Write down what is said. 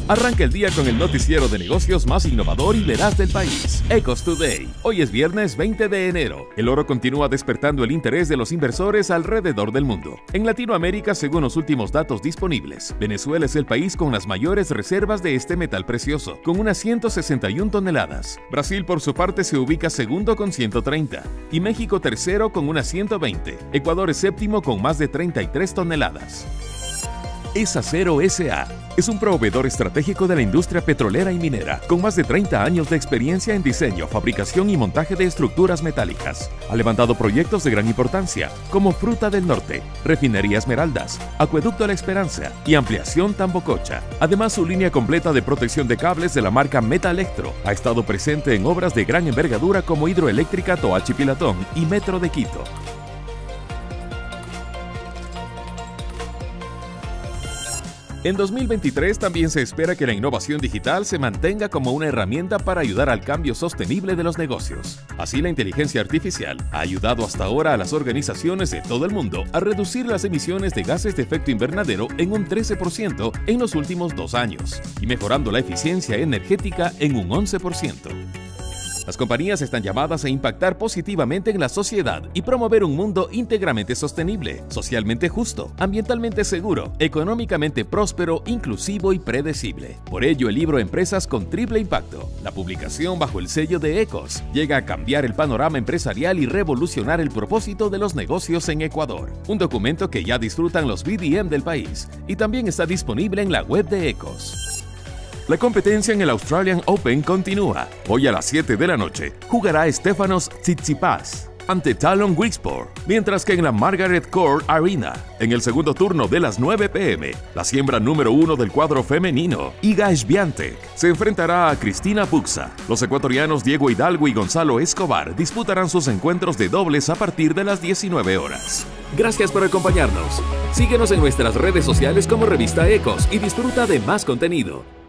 Arranca el día con el noticiero de negocios más innovador y veraz del país, Ecos Today. Hoy es viernes 20 de enero. El oro continúa despertando el interés de los inversores alrededor del mundo. En Latinoamérica, según los últimos datos disponibles, Venezuela es el país con las mayores reservas de este metal precioso, con unas 161 toneladas. Brasil, por su parte, se ubica segundo con 130 y México tercero con unas 120. Ecuador es séptimo con más de 33 toneladas. EsAcero S.A. es un proveedor estratégico de la industria petrolera y minera, con más de 30 años de experiencia en diseño, fabricación y montaje de estructuras metálicas. Ha levantado proyectos de gran importancia, como Fruta del Norte, Refinería Esmeraldas, Acueducto La Esperanza y Ampliación Tambococha. Además, su línea completa de protección de cables de la marca Metalectro ha estado presente en obras de gran envergadura como Hidroeléctrica Toachi Pilatón y Metro de Quito. En 2023 también se espera que la innovación digital se mantenga como una herramienta para ayudar al cambio sostenible de los negocios. Así, la inteligencia artificial ha ayudado hasta ahora a las organizaciones de todo el mundo a reducir las emisiones de gases de efecto invernadero en un 13% en los últimos 2 años y mejorando la eficiencia energética en un 11%. Las compañías están llamadas a impactar positivamente en la sociedad y promover un mundo íntegramente sostenible, socialmente justo, ambientalmente seguro, económicamente próspero, inclusivo y predecible. Por ello, el libro Empresas con Triple Impacto, la publicación bajo el sello de Ecos, llega a cambiar el panorama empresarial y revolucionar el propósito de los negocios en Ecuador. Un documento que ya disfrutan los BDM del país y también está disponible en la web de Ecos. La competencia en el Australian Open continúa. Hoy a las 7 de la noche jugará Stefanos Tsitsipas ante Talon Grigspor, mientras que en la Margaret Court Arena, en el segundo turno de las 9 p.m., la siembra número 1 del cuadro femenino, Iga Swiatek, se enfrentará a Cristina Buxa. Los ecuatorianos Diego Hidalgo y Gonzalo Escobar disputarán sus encuentros de dobles a partir de las 19 horas. Gracias por acompañarnos. Síguenos en nuestras redes sociales como Revista Ecos y disfruta de más contenido.